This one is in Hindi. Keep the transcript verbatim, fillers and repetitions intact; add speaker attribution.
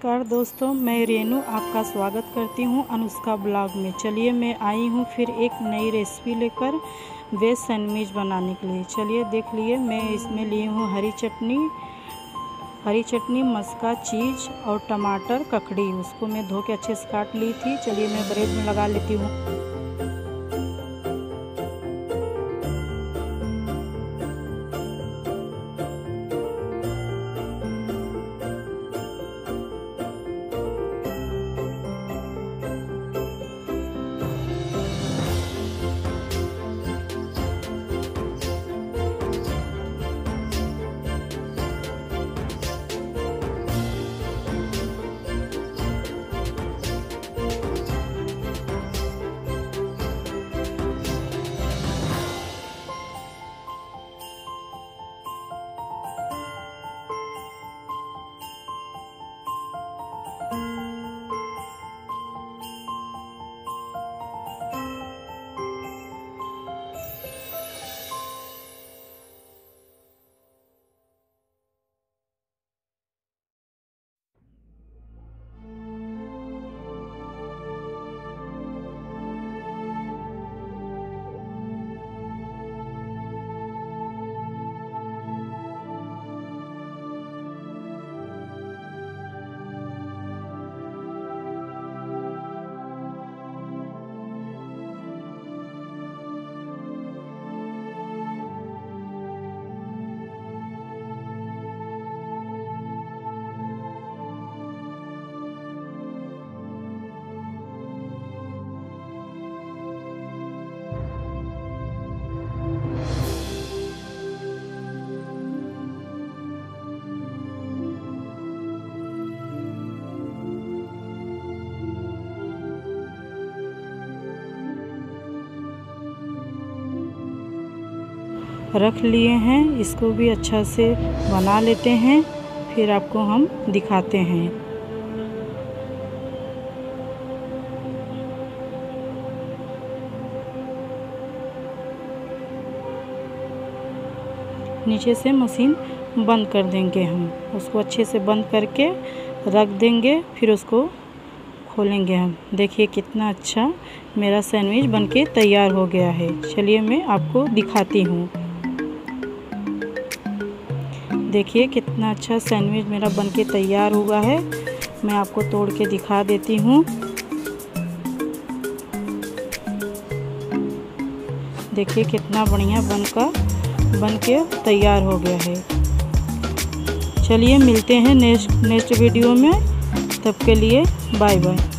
Speaker 1: नमस्कार दोस्तों, मैं रेनू आपका स्वागत करती हूं अनुष्का ब्लॉग में। चलिए मैं आई हूं फिर एक नई रेसिपी लेकर वेज सैंडविच बनाने के लिए। चलिए देख लिए, मैं इसमें ली हूं हरी चटनी हरी चटनी मस्का चीज़ और टमाटर ककड़ी। उसको मैं धो के अच्छे से काट ली थी। चलिए मैं ब्रेड में लगा लेती हूँ। रख लिए हैं, इसको भी अच्छा से बना लेते हैं, फिर आपको हम दिखाते हैं। नीचे से मशीन बंद कर देंगे हम, उसको अच्छे से बंद करके रख देंगे, फिर उसको खोलेंगे हम। देखिए कितना अच्छा मेरा सैंडविच बनके तैयार हो गया है। चलिए मैं आपको दिखाती हूँ। देखिए कितना अच्छा सैंडविच मेरा बनके तैयार हुआ है। मैं आपको तोड़ के दिखा देती हूँ। देखिए कितना बढ़िया बनकर बनके तैयार हो गया है। चलिए मिलते हैं नेक्स्ट नेक्स्ट वीडियो में। तब के लिए बाय बाय।